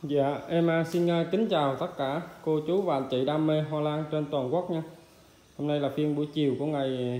Dạ, em xin kính chào tất cả cô chú và anh chị đam mê hoa lan trên toàn quốc nha. Hôm nay là phiên buổi chiều của ngày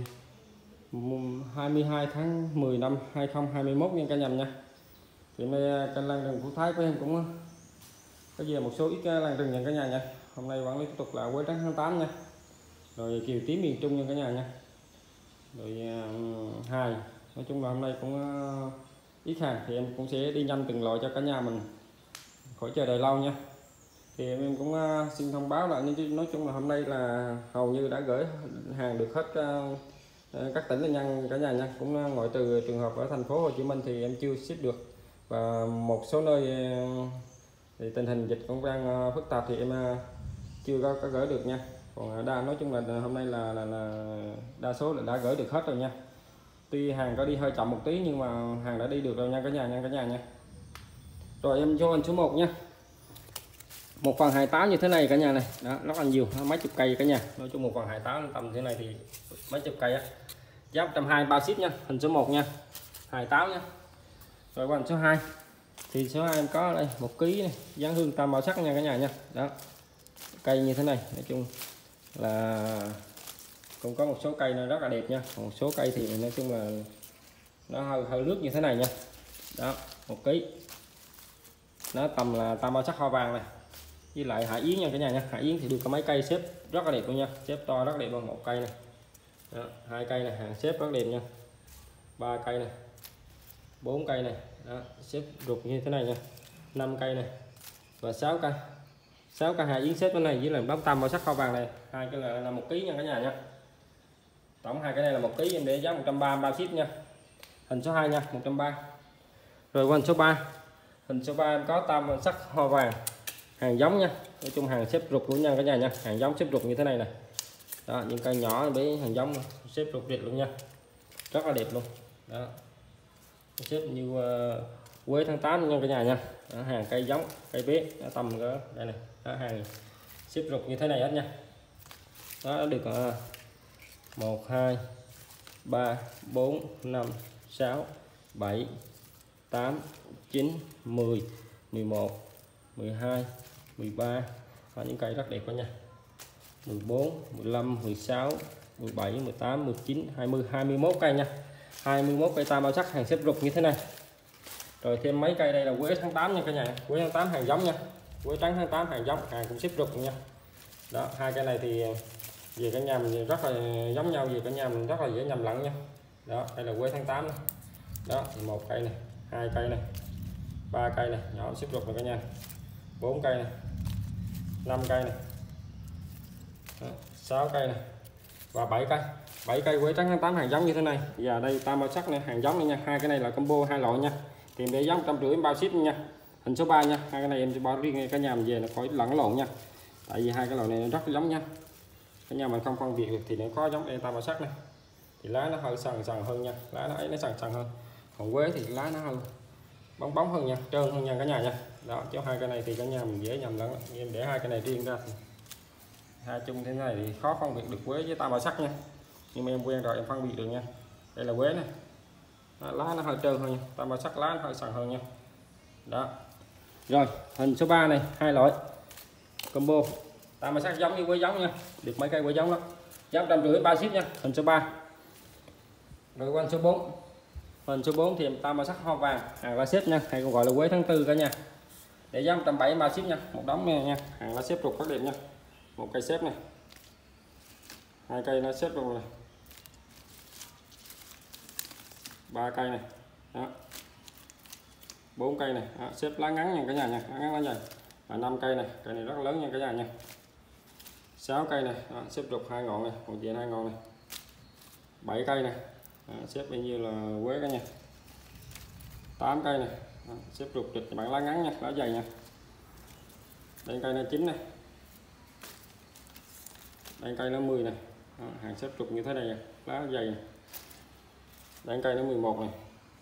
22 tháng 10 năm 2021 nha cả nhà nha. Thì hôm nay kênh Lan Rừng Phú Thái của em cũng có về một số ít lan rừng nha cả nhà nha. Hôm nay quản lý tiếp tục là quế trắng tháng 8 nha. Rồi kiều tím miền Trung nha cả nhà nha. Rồi hài. Nói chung là hôm nay cũng ít hàng thì em cũng sẽ đi nhanh từng loại cho cả nhà mình khỏi chờ đợi lâu nha. Thì em cũng xin thông báo là nói chung là hôm nay là hầu như đã gửi hàng được hết các tỉnh lên nha cả nhà nha, cũng ngoại trừ trường hợp ở thành phố Hồ Chí Minh thì em chưa ship được, và một số nơi thì tình hình dịch cũng đang phức tạp thì em chưa có gửi được nha. Còn nói chung là hôm nay là đa số là đã gửi được hết rồi nha. Tuy hàng có đi hơi chậm một tí nhưng mà hàng đã đi được rồi nha cả nhà nha. Rồi em cho anh số 1 nha. Một phần hài táo như thế này cả nhà này, đó rất là nhiều, mấy chục cây cả nhà. Nói chung một phần hài táo tầm thế này thì mấy chục cây á. Giá 120 bao ship nha. Hình số 1 nha. Hài táo nha. Rồi qua hình số 2. Thì số 2 em có đây 1 kg này, dán hương tam màu sắc nha cả nhà nha. Đó. Cây như thế này, nói chung là cũng có một số cây nó rất là đẹp nha. Một số cây thì nói chung là nó hơi nước như thế này nha. Đó, 1 kg. Nó tầm là tam màu sắc hoa vàng này. Với lại hải yến nha cả nhà nha. Hải yến thì được có mấy cây xếp rất là đẹp luôn nha, xếp to rất đẹp luôn. 1 cây này. Đó, 2 cây này, hàng xếp rất đẹp nha. 3 cây này. 4 cây này. Đó, xếp rục như thế này nha. 5 cây này. Và 6 cây. 6 cây hải yến xếp bên này với lại đóng tam màu sắc hoa vàng này. 2 cái là 1 kg nha cả nhà nha. Tổng 2 cái này là 1 kg em để giá 130 bao ship nha. Hình số 2 nha, 130. Rồi qua hình số 3. Hình số 3 em có tam màu sắc hoa vàng. Hàng giống nha, nói chung hàng xếp rục luôn nha cả nhà nha. Hàng giống xếp rục như thế này này. Đó, những cây nhỏ với hàng giống xếp rục rệt luôn nha, rất là đẹp luôn. Đó, xếp như quế tháng 8 nha cả nhà nha. Đó, hàng cây giống cây bé tầm cỡ đây này. Đó, hàng xếp rục như thế này hết nha. Đó được 1 2 3 4 5 6 7 8 9 10 11 12 13 và những cây rất đẹp đó nha. 14 15 16 17 18 19 20 21 cây nha. 21 cây tam màu sắc, hàng xếp rục như thế này. Rồi thêm mấy cây đây là quế tháng 8 nha cả nhà. Quế tháng 8 hàng giống nha. Quế trắng tháng 8 hàng giống, hàng cũng xếp rục nha. Đó, 2 cây này thì về cả nhà mình rất là giống nhau, về cả nhà mình rất là dễ nhầm lẫn nha. Đó, đây là quế tháng 8 này. Đó, 1 cây này, 2 cây này, 3 cây này, nhỏ xếp rục này cả nhà. 4 cây này, 5 cây này, 6 cây này và 7 cây. 7 cây quế trắng tháng 8 hàng giống như thế này. Và đây tam màu sắc này, hàng giống này nha. 2 cái này là combo 2 loại nha. Thì để giá 150 bao ship nha. Hình số 3 nha. 2 cái này em sẽ bỏ riêng cả nhà mình về nó khỏi lẫn lộn nha. Tại vì 2 cái loại này rất giống nha. Cả nhà mình không phân biệt được thì nó có giống đây tam màu sắc này. Thì lá nó hơi sần hơn nha. Lá nó ấy nó sần hơn. Còn quế thì lá nó hơi bóng hơn nha, trơn hơn nha cả nhà nha. Đó, chứ 2 cái này thì cả nhà mình dễ nhầm lẫn. Em để 2 cái này riêng ra thì hai chung thế này thì khó phân biệt được quế với tam màu sắc nha. Nhưng mà em quen rồi em phân biệt được nha. Đây là quế này. Đó, lá nó hơi trơn hơn nha, tam màu sắc lá nó hơi sần hơn nha. Đó. Rồi, hình số 3 này, 2 loại combo tam màu sắc giống như quế giống nha. Được mấy cây quế giống đó. Giá 150 bao ship nha. Hình số 3. Rồi qua hình số 4. Hình số 4 thì tam màu sắc hoa vàng, hàng lá xếp nha, hay còn gọi là quế tháng 4 cả nhà. Để giá 170 bao ship nha, một đống nha, hàng lá xếp rục rất đẹp nha. 1 cây xếp này. 2 cây nó xếp luôn này. 3 cây này. Đó. 4 cây này, đó, xếp lá ngắn nha cả nhà nha, lá ngắn lá dài. Và 5 cây này, cây này rất lớn nha cả nhà nha. 6 cây này, đó, xếp rục 2 ngọn này, một diện 2 ngọn này. 7 cây này. Đó, xếp bao nhiêu là quế cả nhà. 8 cây này. Đó, xếp rục rịch bản lá ngắn nha, lá dày nha. Đây cây nó 9 này. Đây cây nó 10 này. Đó, hàng xếp rục như thế này, lá dày này. Đây cây nó 11 này.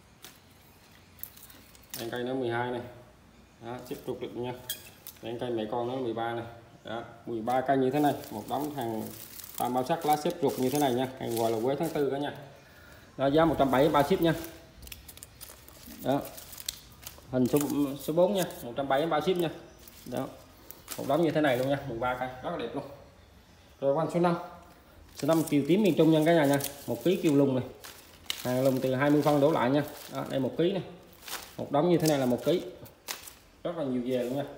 Đây cây nó 12 này. Đó, xếp rục rịch nha. Đây cây mẹ con nó 13 này. Đó, 13 cây như thế này, một đống hàng tam màu sắc lá xếp rục như thế này nha, hàng gọi là quế tháng 4 cả nhà. Đó, giá 170 bao ship nha. Đó. Hình số 4 nha, 170 bao ship nha. đó, một đống như thế này luôn nha, 13 cây rất là đẹp luôn. Rồi con số 5, số 5 kiều tím miền Trung nha cả nhà nha, 1 kg kiều lùng này, hàng lùng từ 20 phân đổ lại nha. Đó, đây 1 kg này, một đống như thế này là 1 kg, rất là nhiều về luôn nha.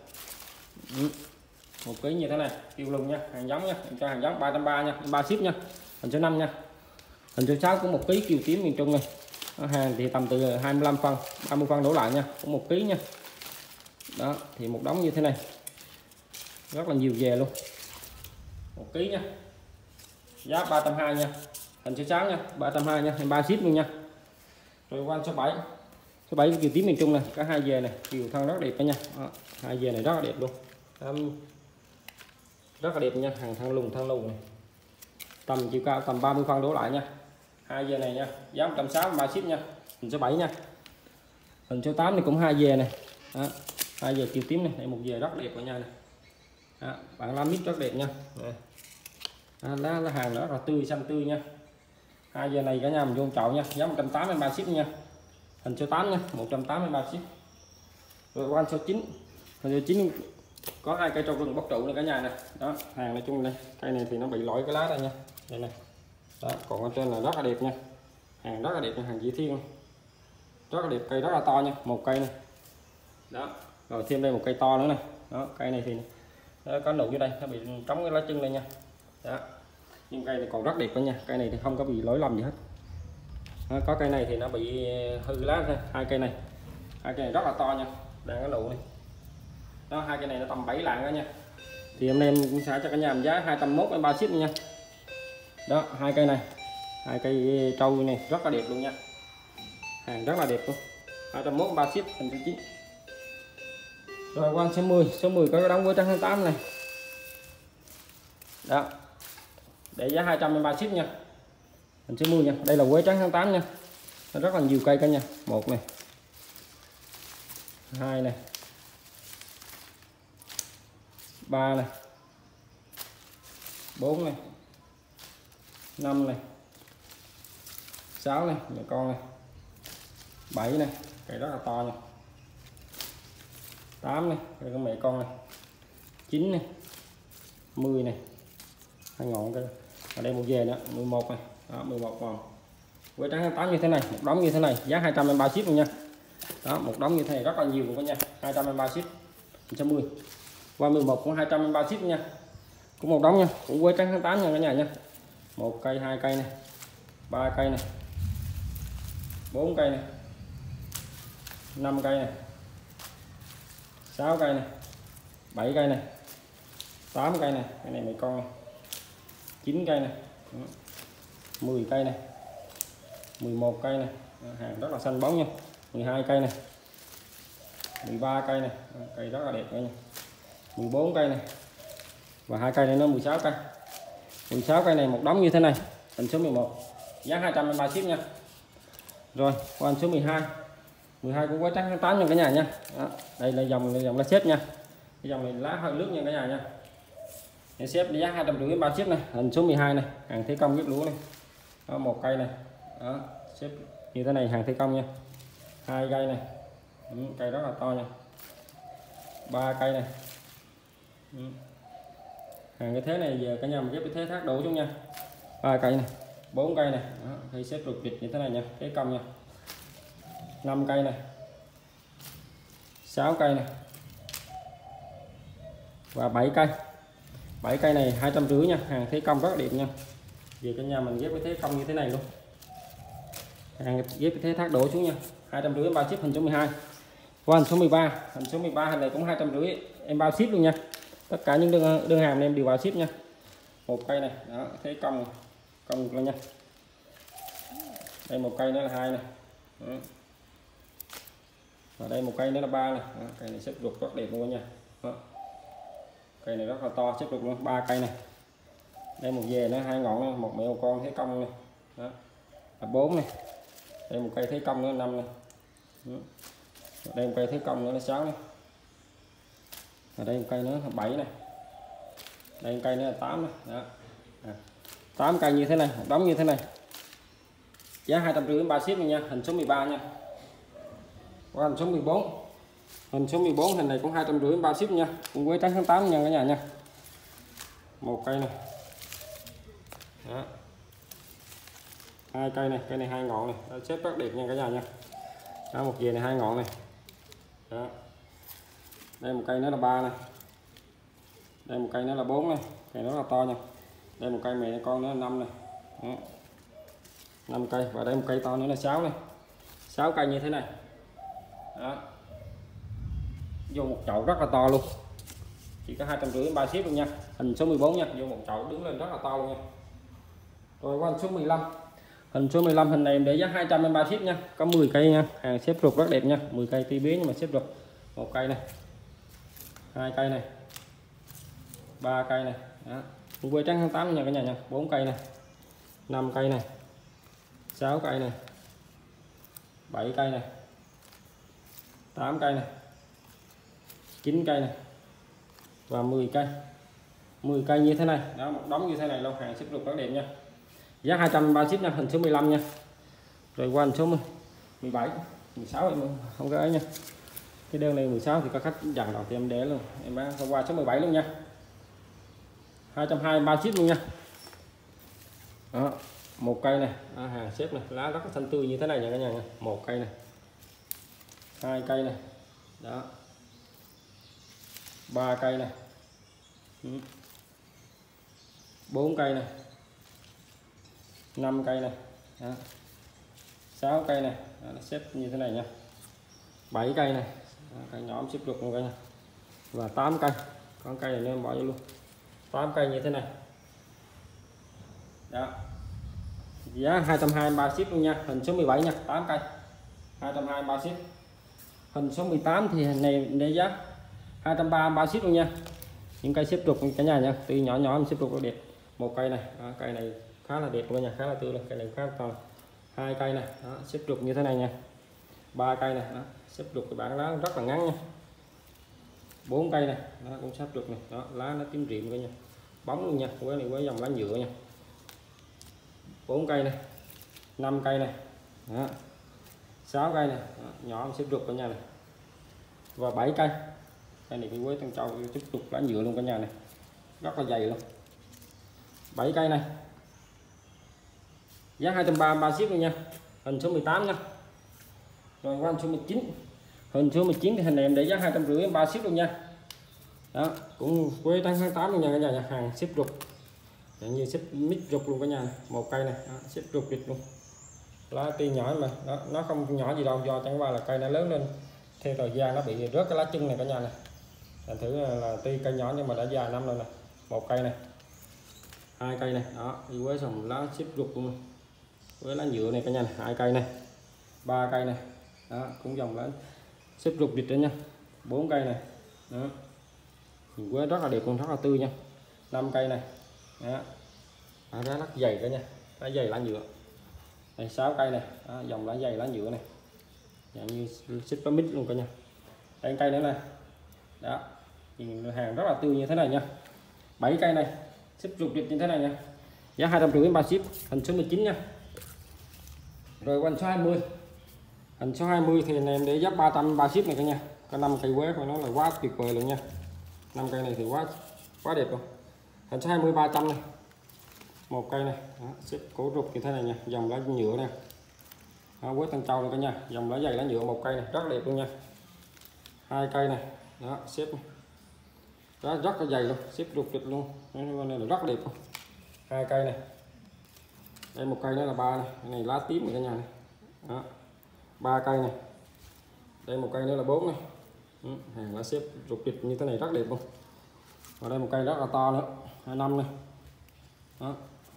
1 kg như thế này kiều lùng nha, hàng giống nha, em cho hàng giống 330 nha, 3 ship nha. Hình số 5 nha. Hình số 6 cũng 1 kg kiều tím miền Trung này, hàng thì tầm từ 25 phân 30 phân đổ lại nha, cũng 1 kg nha. Đó thì một đống như thế này rất là nhiều về luôn, 1 kg nha, giá 320 nha. Hình số 6 nha, 320 nha, 3 ship luôn nha. Rồi qua số 7, số 7 kiều tím miền Trung này, cả hai về này, kiều thân rất đẹp cả nha. Đó, hai về này rất là đẹp luôn. Rất là đẹp nha, hàng thân lùng này, tầm chiều cao tầm 30 phân đổ lại nha. Hai về này nha, giá 160, 3 ship nha. Hình số 7 nha. Hình số 8 này cũng hai về này. Đó, hai về kiều tím này, đây một về rất đẹp cả nhà này. Đó, bạn làm mít rất đẹp nha. Lá hàng rất là tươi, xanh tươi nha. Hai giờ này cả nhà mình vô chậu nha, giá 180, 3 ship nha. Hình số 8 nha, 180, 3 ship. Rồi qua số 9, hình số 9 có hai cây trâu rừng bóc trụ này cả nhà này. Đó, hàng nói chung đây, cây này thì nó bị lỗi cái lá đây nha, đây này. Đó, còn ở trên là rất là đẹp nha, hàng rất là đẹp nha, hàng dĩ thiên, rất là đẹp, cây rất là to nha, một cây này. Đó, rồi thêm đây một cây to nữa này. Đó, cây này thì đó, có nụ dưới đây, nó bị trống cái lá chân đây nha. Đó, nhưng cây này còn rất đẹp đó nha, cây này thì không có bị lỗi lầm gì hết. Đó, có cây này thì nó bị hư lá thôi. Hai cây này rất là to nha, đang có nụ này. Đó, hai cây này nó tầm 7 lạng đó nha, thì hôm nay em cũng sẽ cho cả nhà giá 201 3 ship nha. Đó, hai cây này, hai cây trâu này rất là đẹp luôn nha, hàng rất là đẹp luôn, 201 3 ship. Hình số 9. Rồi qua số 10, số 10 có cái đóng với trắng tháng 8 này. Đó, để giá 203 ship nha. Hình số 10 nha, đây là quế trắng tháng 8 nha, nó rất là nhiều cây cả nhà. Một này, hai này, 3 này, 4 này, 5 này, 6 này, mẹ con này, 7 này, cây rất là to nha, 8 này, đây có mẹ con này, 9 này, 10 này, hai ngọn cây. Ở đây một về nữa, 11 này. Đó, 11 vòng quế trắng tháng 8 như thế này, một đống như thế này, giá 203 ship luôn nha. Đó, một đống như thế này rất là nhiều luôn cả nhà, 203 ship. 110 qua 11 cũng 203 ship nha, cũng một đống nha, cũng quế trắng tháng 8 nha cả nhà nha. Một cây, hai cây này, 3 cây này, 4 cây này, 5 cây này, 6 cây này, 7 cây này, 8 cây này, cái này mày con này, 9 cây này, 10 cây này, 11 cây này, hàng rất là xanh bóng nha, 12 cây này, 13 cây này, cây rất là đẹp nha, 14 cây này, và hai cây này nó 16 cây. 16 cây này một đống như thế này. Hình số 11, giá 203 ship nha. Rồi qua số 12, 12 cũng quế trắng tháng 8 nha cả nhà nha. Đó, đây là dòng lá xếp nha, cái dòng này lá hơi nước nha cả nhà nha. Để xếp giá 250 3 ship này. Hình số 12 này, hàng thi công ghép lúa này. Đó, một cây này. Đó, xếp như thế này, hàng thi công nha. Hai cây này, cây rất là to nha. 3 cây này, hàng cái thế này giờ cả nhà mình ghép cái thế thác đủ xuống nha. 3 cây này, 4 cây này, khi xếp rụt vịt như thế này nha, thế công nha. 5 cây này, 6 cây này, và 7 cây. 7 cây này 250 nha, hàng thế công rất là đẹp nha. Về cả nhà mình ghép cái thế công như thế này luôn, hàng ghép cái thế thác đổ xuống nha, 250 3 ship. Hình số 12. Qua hình số 13, hình số 13 hình này cũng 250 em bao ship luôn nha. Tất cả những đơn hàng em đều bao ship nha. Một cây này, đó, thế công lên nha. Đây một cây nữa là 2 này. Đó. Ở đây một cây nữa là 3 này. Đó, cây này xếp ruột rất đẹp luôn nha. Đó. Cây này rất là to, xếp ruột luôn, 3 cây này. Đây một về nữa, 2 ngọn này, một mẹ một con thế công này. Đó. Là 4 này. Đây một cây thế công nữa 5 này. Đó. Đây một cây thế công nữa là 6 này. Ở đây một cây nữa là 7 này. Đây một cây nữa là 8 này. Đó. 8 cây như thế này, một đống như thế này. Giá 250 3 ship nha. Hình số 13 nha. Qua hình số 14. Hình số 14 hình này cũng 250 bao ship nha, cũng quế trắng tháng 8 nha cả nhà nha. Một cây này. Đó. Hai cây này, cây này hai ngọn này, đó, xếp rất đẹp nha cả nhà nha. Đó, một về này hai ngọn này. Đó. Đây một cây nữa là 3 này. Đây một cây nữa là 4 này, cây nó là to nha. Đây một cây mẹ con nữa là 5 này. Đó. 5 cây và đây một cây to nữa là 6 này. 6 cây như thế này. Đó. Vô một chậu rất là to luôn. Chỉ có 250 bao ship luôn nha. Hình số 14 nha, vô một chậu đứng lên rất là to luôn nha. Rồi qua hình số 15. Hình số 15 hình này em để giá 200 em bao ship nha. Có 10 cây nha, hàng xếp rục rất đẹp nha, 10 cây tí bé nhưng mà xếp rục. Một cây này. Hai cây này. 3 cây này. Đó. Quê trắng tháng 8 nha cả nhà nha. 4 cây này. 5 cây này. 6 cây này. 7 cây này. 8 cây này. 9 cây này. Và 10 cây. 10 cây như thế này. Đó, một đống như thế này luôn, hàng xếp rục rất đẹp nha. Giá 200 bao ship nha, hình số 15 nha. Rồi qua hình số 17, 16 em không có ấy nha. Cái đơn này 16 thì có khách dần đầu thì em để luôn. Em bán qua số 17 luôn nha. 220 bao ship luôn nha. Đó, một cây này, hàng xếp này, lá rất xanh tươi như thế này nha cả nhà nha. Một cây này. Hai cây này. Đó. 3 cây này. 4 cây này. 5 cây này. Đó. 6 cây này. Đó, xếp như thế này nha. 7 cây này. Đó, cây nhỏ xếp được một cây nha. Và 8 cây. Con cây này nên bỏ vô luôn. 8 cây như thế này. Đó. Giá 220 bao ship luôn nha, hình số 17 nha, 8 cây. 220 bao ship. Hình số 18 thì hình này để giá 230 bao ship luôn nha. Những cây xếp trục cả nhà nha, từ nhỏ nhỏ em xếp trục đẹp. Một cây này, đó, cây này khá là đẹp cả nhà, khá là tươi luôn, cây này khá là to. Hai cây này, đó, xếp trục như thế này nha. 3 cây này, đó, xếp trục cái bản lá rất là ngắn nha. 4 cây này, đó cũng xếp trục này, đó, lá nó tím rịm cả nhà. Bóng luôn nha, quế này quế dòng lá nhựa nha. 4 cây này. 5 cây này. Đó. 6 cây này, đó, nhỏ em xếp trục cả nhà này. Và 7 cây. Cây này cái quế Tân Châu tiếp tục lá nhựa luôn cả nhà này, rất là dày luôn. 7 cây này. Giá 230 bao ship luôn nha, hình số 18 nha. Rồi qua hình số 19. Hình số 19 thì hình này em để giá 250 em bao ship luôn nha. Đó, cũng quế tháng 8 luôn nha cả nhà nha, hàng ship rục. Như ship mít rục luôn cả nhà này. Một cây này, đó, ship rục vịt luôn. Lá tuy nhỏ mà đó, nó không nhỏ gì đâu, do chẳng qua là cây nó lớn lên theo thời gian nó bị rớt cái lá chân này cả nhà này. Thành thử là tuy cây nhỏ nhưng mà đã dài năm rồi nè. Một cây này. Hai cây này, đó, đi quế xong lá xếp rục luôn. Với lá nhựa này cả nhà này, hai cây này. 3 cây này. Đó, cũng dòng lá xếp rục vịt đó nha. 4 cây này. Đó. Quế rất là đẹp luôn, rất là tươi nha. 5 cây này. Đó. Đó, lá rất dày cả nha. Lá dày lá nhựa. Đây 6 cây này, đó, dòng lá dày lá nhựa này. Dạng như xếp có mít luôn cả nhà. Đây cây nữa này. Đó, nhìn hàng rất là tươi như thế này nha. 7 cây này, xếp rục vịt như thế này nha. Giá 250 bao ship, hình số 19 nha. Rồi qua hình số 20. Hình số 20 thì em để giá 300 bao ship này cả nhà. Có 5 cây quế phải nói là quá tuyệt vời luôn nha. 5 cây này thì quá đẹp luôn. Hình số 20 300 này. Một cây này, đó, xếp cổ rục như thế này nha, dòng lá nhựa nè. Quế Tân Châu này cả nhà, dòng lá dày lá nhựa, một cây này rất đẹp luôn nha. 2 cây này, đó, xếp đó, rất là dày luôn, xếp rục vịt luôn, nên là rất đẹp luôn. 2 cây này. Đây một cây nữa là 3 này, cái này lá tím này cả nhà này. Đó. 3 cây này. Đây một cây nữa là 4 này. Hàng lá xếp rục vịt như thế này rất đẹp luôn. Và đây một cây rất là to nữa, 25 này. Đó.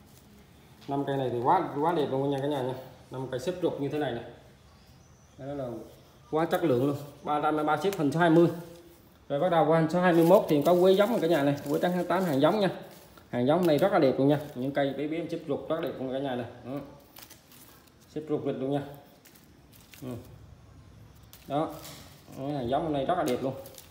5 cây này thì quá đẹp luôn nha cả nhà nha. 5 cây xếp rục như thế này này. Đó là quá chất lượng luôn. 330 ship hình số 20. Rồi bắt đầu qua hình số 21 thì có quế giống cả nhà này, quế trắng tháng 8 hàng giống nha. Hàng giống này rất là đẹp luôn nha. Những cây bé bé xếp rục rất đẹp luôn cả nhà này. Đó. Xếp rục vịt luôn nha. Đó. Hàng giống này rất là đẹp luôn.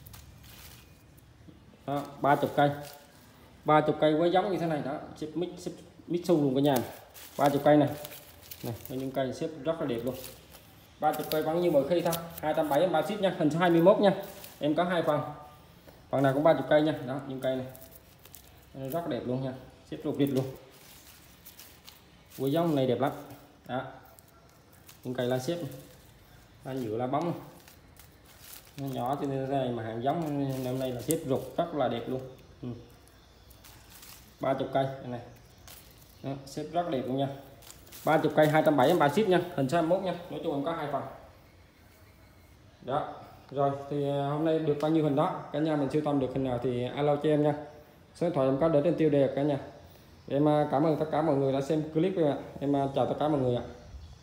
Đó, 30 cây. 30 cây quế giống như thế này đó, xếp mít su luôn cả nhà. 30 cây này. Này, những cây xếp rất là đẹp luôn. 30 cây vẫn như mọi khi thôi, 270 bao ship nha, hình số 21 nha. Em có hai phần nào cũng 30 cây nha. Đó, những cây này rất đẹp luôn nha, xếp ruột vịt luôn, của giống này đẹp lắm. Đó, những cây lá xếp, lá nhựa, lá bóng, nó nhỏ cho nên này mà hàng giống năm nay là xếp ruột rất là đẹp luôn. 30 cây này. Đó, xếp rất đẹp luôn nha. 30 cây 270 bao ship nha, hình số 21 nha. Nói chung em có hai phần. Đó. Rồi thì hôm nay được bao nhiêu hình đó, cả nhà mình sưu tầm được hình nào thì alo cho em nha. Số điện thoại em có để trên tiêu đề cả nhà. Em cảm ơn tất cả mọi người đã xem clip. Em chào tất cả mọi người ạ.